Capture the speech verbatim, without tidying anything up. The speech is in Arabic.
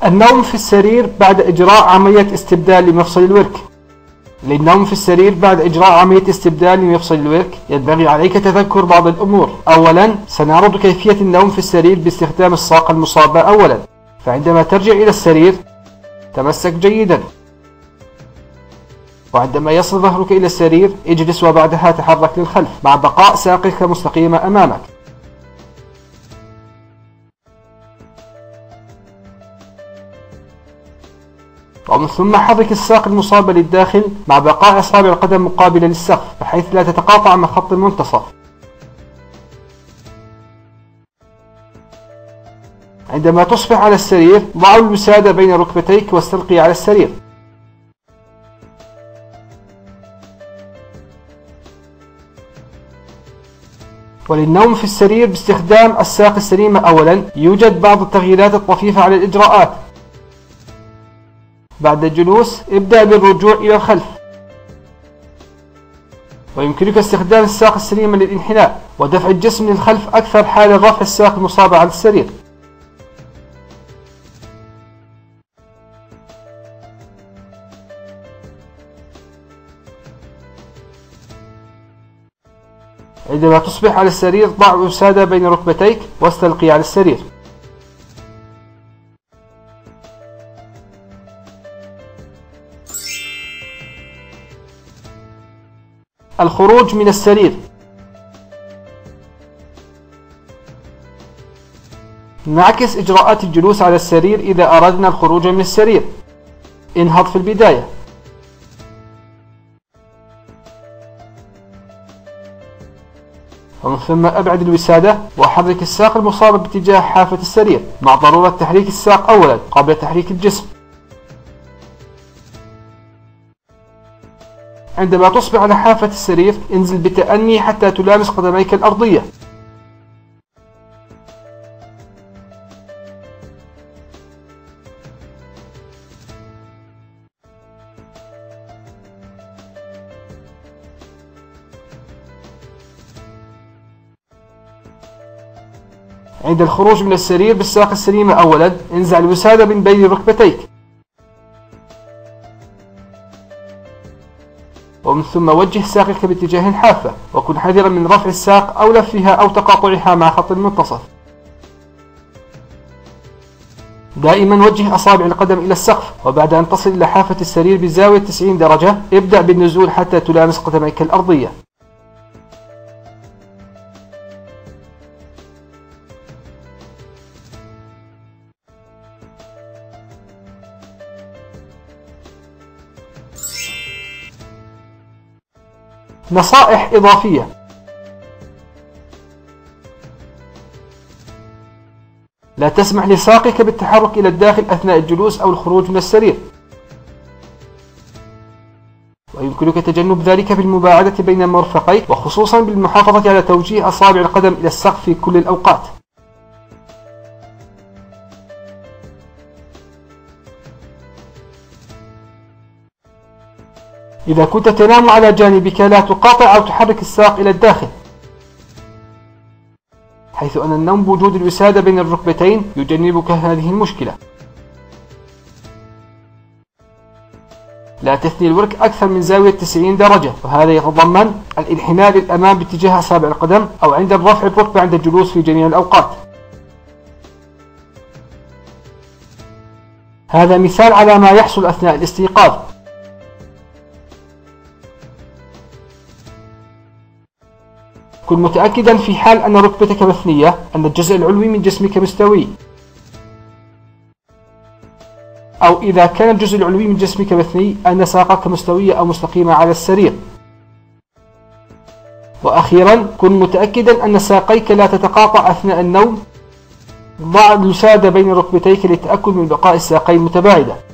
النوم في السرير بعد إجراء عملية استبدال لمفصل الورك. للنوم في السرير بعد إجراء عملية استبدال لمفصل الورك ينبغي عليك تذكر بعض الأمور. أولا، سنعرض كيفية النوم في السرير باستخدام الساق المصابة. أولا، فعندما ترجع إلى السرير تمسك جيدا، وعندما يصل ظهرك إلى السرير اجلس وبعدها تحرك للخلف مع بقاء ساقك مستقيمة أمامك. ومن ثم حرك الساق المصابة للداخل مع بقاء أصابع القدم مقابلة للسقف بحيث لا تتقاطع مع خط المنتصف. عندما تصبح على السرير ضع الوسادة بين ركبتيك واستلقي على السرير. وللنوم في السرير باستخدام الساق السليمة أولا يوجد بعض التغييرات الطفيفة على الإجراءات. بعد الجلوس ابدأ بالرجوع إلى الخلف، ويمكنك استخدام الساق السليمة للانحناء ودفع الجسم للخلف أكثر حال رفع الساق المصابة على السرير. عندما تصبح على السرير ضع وسادة بين ركبتيك واستلقي على السرير. الخروج من السرير. نعكس إجراءات الجلوس على السرير إذا أردنا الخروج من السرير. انهض في البداية، ومن ثم أبعد الوسادة وحرك الساق المصابة باتجاه حافة السرير مع ضرورة تحريك الساق أولا قبل تحريك الجسم. عندما تصبح على حافة السرير انزل بتأني حتى تلامس قدميك الأرضية. عند الخروج من السرير بالساق السليمة أولا انزع الوسادة من بين ركبتيك، ومن ثم وجه ساقك باتجاه الحافة، وكن حذرا من رفع الساق أو لفها أو تقاطعها مع خط المنتصف. دائما وجه أصابع القدم إلى السقف، وبعد أن تصل إلى حافة السرير بزاوية تسعين درجة ابدأ بالنزول حتى تلامس قدميك الأرضية. نصائح إضافية. لا تسمح لساقك بالتحرك إلى الداخل أثناء الجلوس أو الخروج من السرير، ويمكنك تجنب ذلك بالمباعدة بين مرفقيك وخصوصا بالمحافظة على توجيه أصابع القدم إلى السقف في كل الأوقات. إذا كنت تنام على جانبك لا تقاطع أو تحرك الساق إلى الداخل، حيث أن النوم بوجود الوسادة بين الركبتين يجنبك هذه المشكلة. لا تثني الورك أكثر من زاوية تسعين درجة، وهذا يتضمن الانحناء للأمام باتجاه أصابع القدم أو عند رفع الركبة عند الجلوس في جميع الأوقات. هذا مثال على ما يحصل أثناء الاستيقاظ. كن متأكدا في حال أن ركبتك مثنية أن الجزء العلوي من جسمك مستوي، أو إذا كان الجزء العلوي من جسمك مثني أن ساقك مستوية أو مستقيمة على السرير. وأخيرا كن متأكدا أن ساقيك لا تتقاطع أثناء النوم. ضع الوسادة بين ركبتيك للتأكد من بقاء الساقين متباعدة.